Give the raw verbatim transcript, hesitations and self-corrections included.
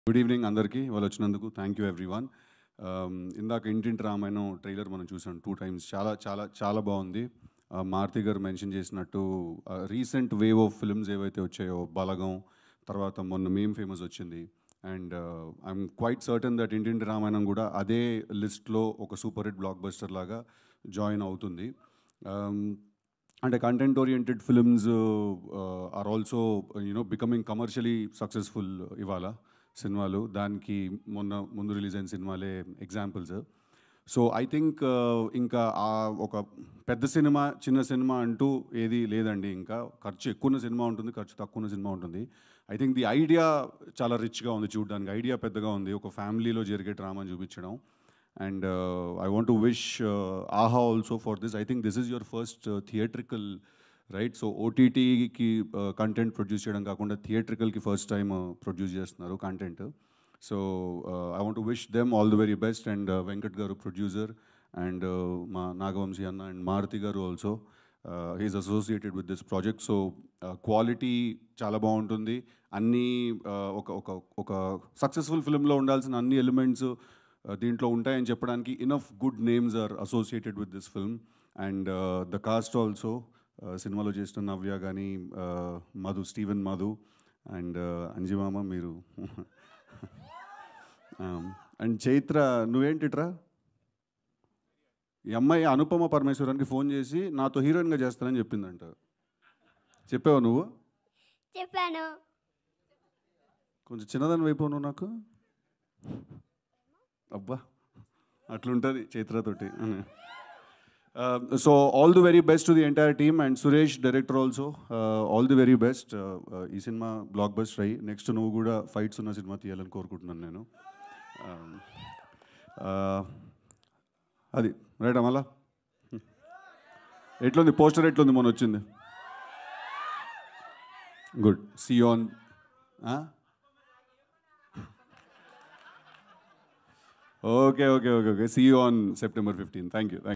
Good evening అందరికీ వాళ్ళు వచ్చినందుకు థ్యాంక్ యూ ఎవ్రీవన్. ఇందాక ఇంటింటి రామాయణం ట్రైలర్ మనం చూసాం టూ టైమ్స్. చాలా చాలా చాలా బాగుంది. మారుతి గారు మెన్షన్ చేసినట్టు రీసెంట్ వేవ్ ఆఫ్ ఫిల్మ్స్ ఏవైతే వచ్చాయో, బలగం తర్వాత మొన్న మేమ్ ఫేమస్ వచ్చింది. And I'm quite certain that Intinti Ramayanam కూడా అదే లిస్ట్లో ఒక సూపర్ హిట్ బ్లాక్ బస్టర్ లాగా జాయిన్ అవుతుంది. అంటే content oriented films are also you know becoming commercially successful ఇవాళ సినిమాలు. దానికి మొన్న ముందు రిలీజ్ అయిన సినిమాలే ఎగ్జాంపుల్స్. సో ఐ థింక్ ఇంకా ఆ ఒక పెద్ద సినిమా చిన్న సినిమా అంటూ ఏది లేదండి. ఇంకా ఖర్చు ఎక్కువ సినిమా ఉంటుంది, ఖర్చు తక్కువ సినిమా ఉంటుంది. ఐ థింక్ ది ఐడియా చాలా రిచ్గా ఉంది చూడడానికి. ఐడియా పెద్దగా ఉంది, ఒక ఫ్యామిలీలో జరిగే డ్రామాని చూపించడం. And I want to wish Aha also for this. I think this is your first theatrical right. So ఓటీటీకి కంటెంట్ ప్రొడ్యూస్ చేయడం కాకుండా థియేట్రికల్కి ఫస్ట్ టైం ప్రొడ్యూస్ చేస్తున్నారు content. So I want to wish them all the very best. And Venkat garu producer, and మా నాగవంశీ అన్న and Maruthi garu also he is associated with this project. So quality చాలా బాగుంటుంది. అన్నీ ఒక ఒక ఒక సక్సెస్ఫుల్ ఫిల్మ్లో ఉండాల్సిన అన్ని ఎలిమెంట్స్ దీంట్లో ఉంటాయని చెప్పడానికి enough good names are associated with this film. And the cast also సినిమాలో చేసిన నవ్య కానీ, మధు, స్టీవెన్ మధు అండ్ అంజిమామ మీరు అండ్ చైత్ర. నువ్వేంటిట్రా ఈ అమ్మాయి అనుపమ పరమేశ్వరానికి ఫోన్ చేసి నాతో హీరోయిన్గా చేస్తానని చెప్పిందంట. చెప్పావా నువ్వు? చెప్పాను. కొంచెం చిన్నదాని వైపు నువ్వు నాకు. అబ్బా అట్లుంటుంది చైత్రతోటి. So all the very best to the entire team. And Suresh director also all the very best. ఈ సినిమా బ్లాక్ బస్టర్ అయ్యి నెక్స్ట్ నువ్వు కూడా ఫైట్స్ ఉన్న సినిమా తీయాలని కోరుకుంటున్నాను నేను. అది రైట్ అమలా. ఎట్లుంది పోస్టర్, ఎట్లుంది మొన్న వచ్చింది? Good. See on. Okay okay okay okay see you on September fifteen. Thank you.